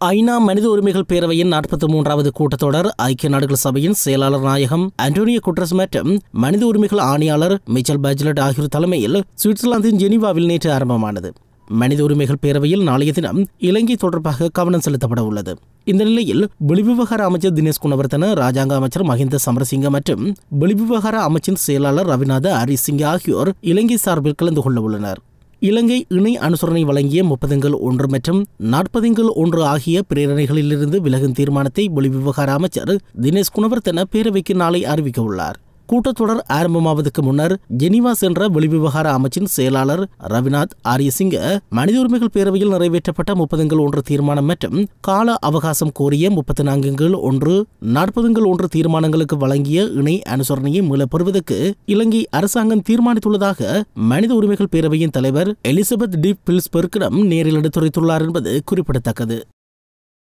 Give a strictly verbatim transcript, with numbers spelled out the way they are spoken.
ஐநா மனித உரிமைகள் பேரவையின் நாற்பத்தி மூன்றாவது கூட்டத்தொடர் ஐக்கிய நாடுகள் சபையின் செயலாளர் நாயகம் அண்டோனியோ குட்ரஸ் மற்றும் மனித உரிமைகள் ஆணையாளர் மிச்சல் பஜ்லட் ஆகியோர் தலைமையில் சுவிட்சர்லாந்தின் ஜெனீவாவில் நேற்று ஆரம்பமானது. மனித உரிமைகள் பேரவையில் நாளைய தினம் இலங்கை தொடர்பாக கவனம் செலுத்தப்பட உள்ளது. இந்த நிலையில் வெளிவிவகார அமைச்சர் தினேஷ் குணவர்த்தன, ராஜாங்க அமைச்சர் மஹிந்த சமரசிங்க மற்றும் வெளிவிவகார அமைச்சின் செயலாளர் ரவிநாத ஹரிசிங்க ஆகியோர் இலங்கை சார்பில் கலந்து கொள்ள உள்ளனர். இலங்கை இணை அனுசரணை வழங்கிய முப்பதுங்கள் ஒன்று மற்றும் நாற்பதுங்கள் ஒன்று ஆகிய பிரேரணைகளிலிருந்து விலகும் தீர்மானத்தை வெளிவிவகார அமைச்சர் தினேஷ் குணவர்த்தன பேரவைக்கு நாளை அறிவிக்க உள்ளார். கூட்டத்தொடர் ஆரம்பமாவதற்கு முன்னர் ஜெனீவா சென்ற வெளிவிவகார அமைச்சின் செயலாளர் ரவிநாத் ஆரியசிங்க மனித உரிமைகள் பேரவையில் நிறைவேற்றப்பட்ட முப்பதுங்கள் ஒன்று தீர்மானம் மற்றும் கால அவகாசம் கோரிய முப்பத்தி நான்குங்கள் ஒன்று நாற்பதுங்கள் ஒன்று தீர்மானங்களுக்கு வழங்கிய இணை அனுசரணையை மீளப்பெறுவதற்கு இலங்கை அரசாங்கம் தீர்மானித்துள்ளதாக மனித உரிமைகள் பேரவையின் தலைவர் எலிசபெத் டி பில்ஸ்பெர்க்கிடம் நேரில் எடுத்துரைத்துள்ளார் என்பது குறிப்பிடத்தக்கது.